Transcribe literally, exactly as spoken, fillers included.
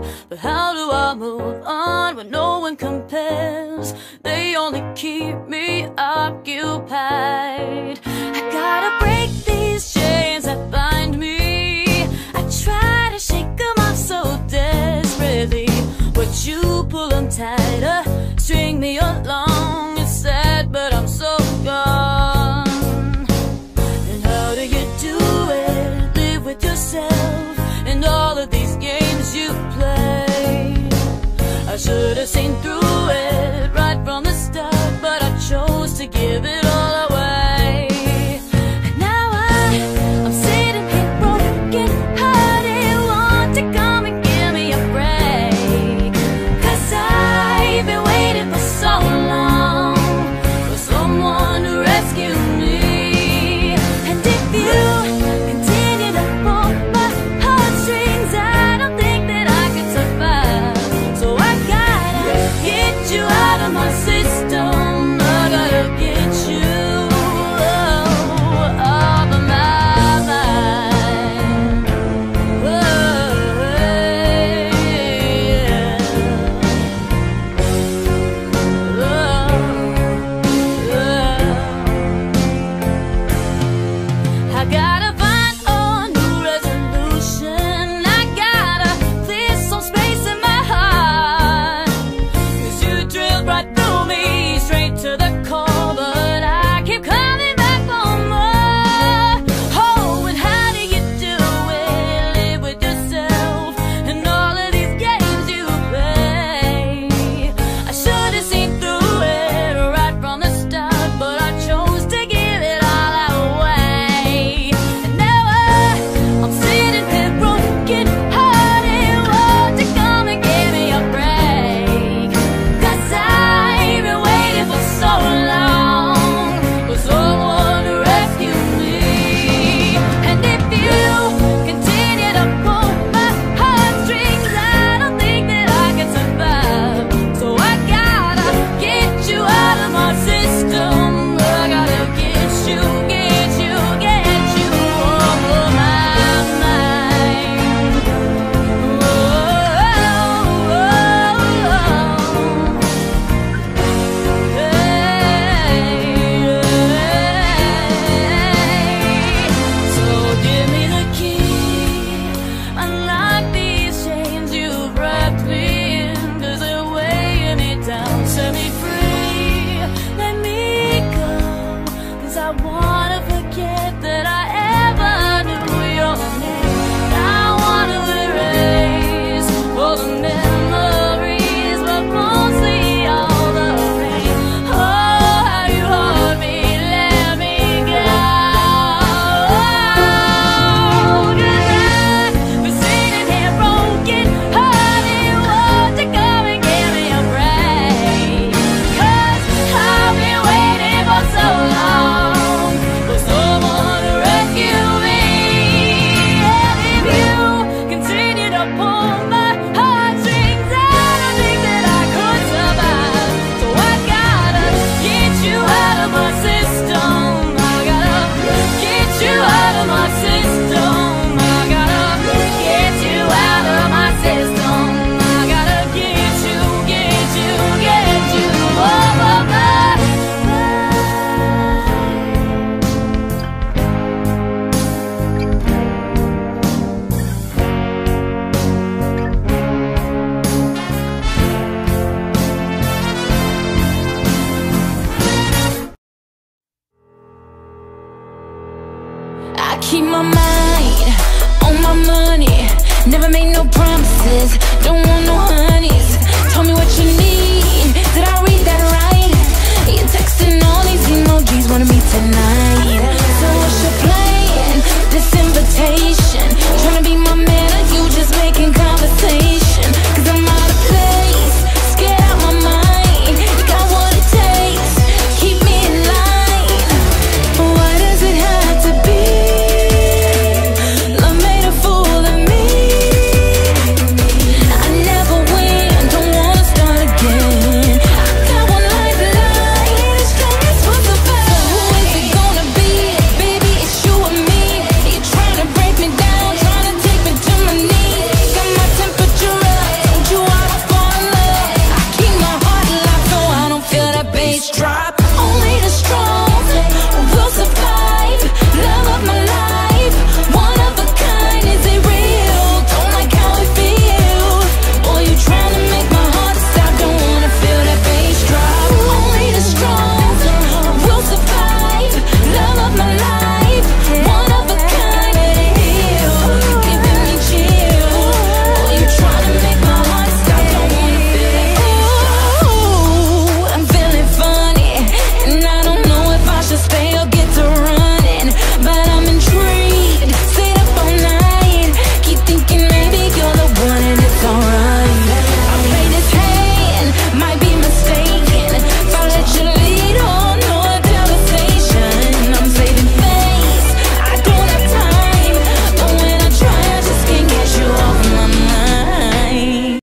But how do I move on when no one compares? They only keep me occupied. I gotta break these chains that bind me. I try to shake them off so desperately, but you pull them tighter, string me along. It's sad, but I'm so gone. And how do you do it? Live with yourself and all of these games you play. I should have seen through